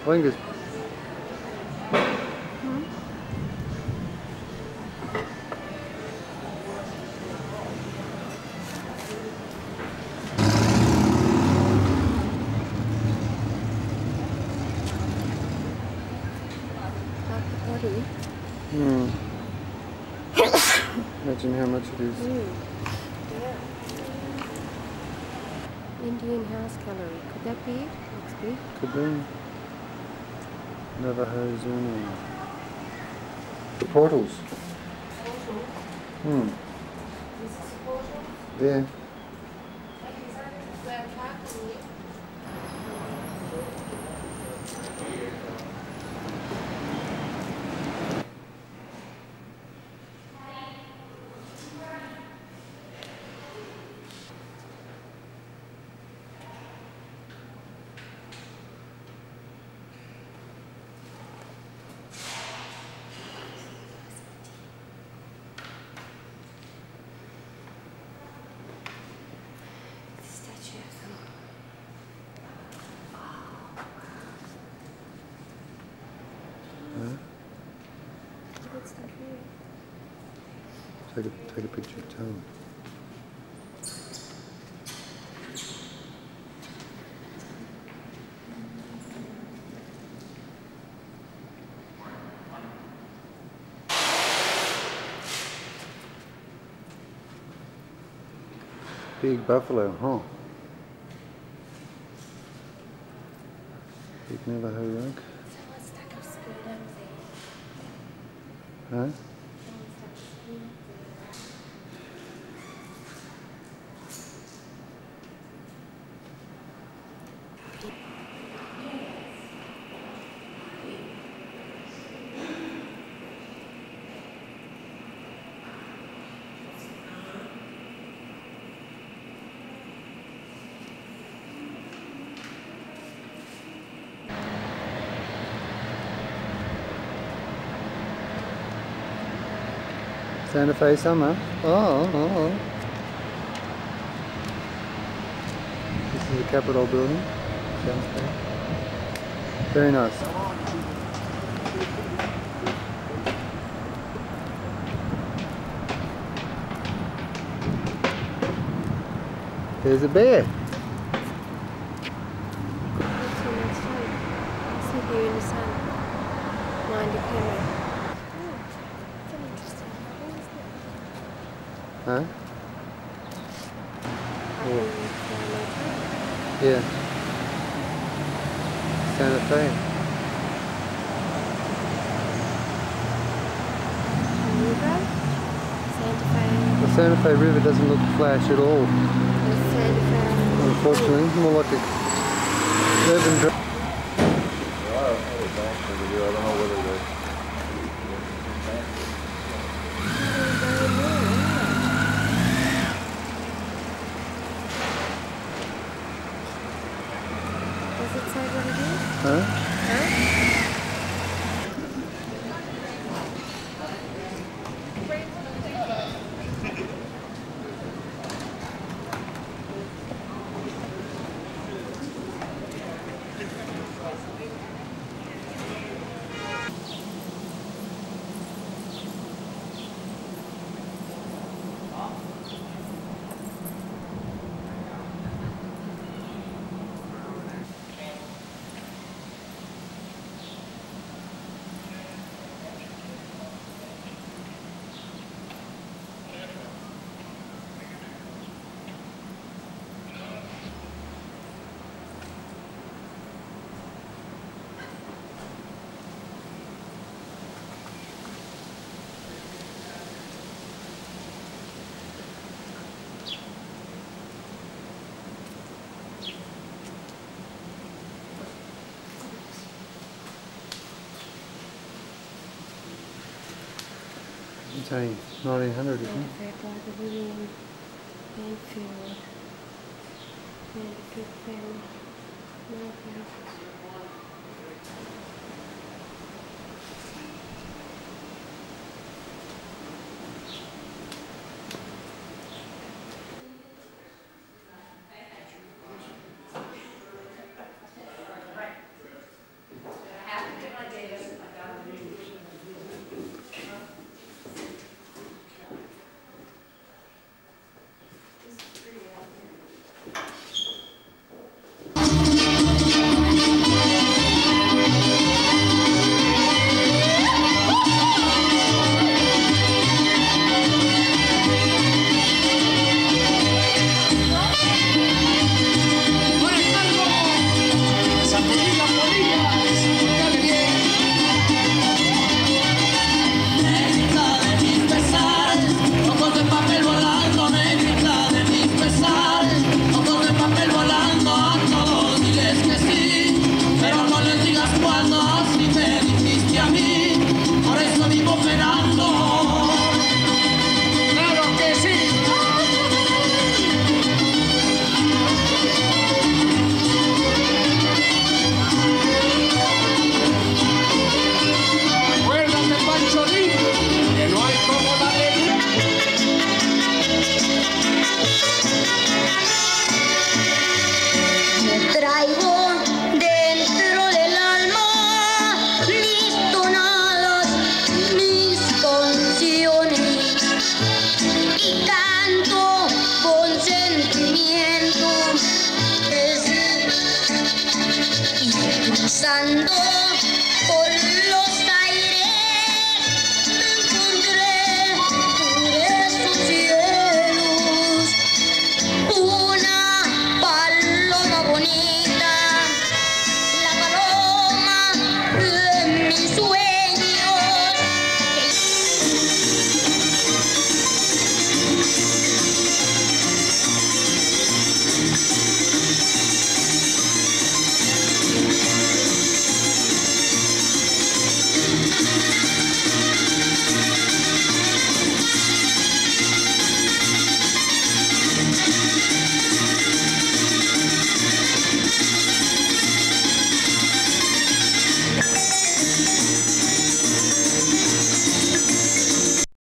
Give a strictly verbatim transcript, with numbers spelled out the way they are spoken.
Angus. Hmm? Like the body. Hmm. Imagine how much it is. Mm. Yeah. Indian house gallery. Could that be it? Looks big. Could be. Navajo Zuni. The portals. Hmm. Yeah. Statue of them. Huh? Good stuff here. Take a, take a picture of Tom. Big buffalo, huh? Big Navajo rug. Someone stuck a spoon up there. Huh? Someone stuck a spoon up there. Santa Fe summer. Oh, oh, oh. This is the Capitol building. Santa Fe. Very nice. There's a bear. That's too much fun. Sit here in the sun. Mind the camera. Oh, that's an interesting. What is that? Huh? I Oh. think it's uh, my Yeah. Santa Fe. river. Santa Fe. The Santa Fe River doesn't look flash at all. The Santa Fe. Unfortunately, more like a urban dra- Well, I don't know what banks are to do. I don't know whether they. Does it say what it is? Huh? Huh? It's only nineteen hundred, isn't it? Santa Fe by the William Banfield. Banfield family. American. and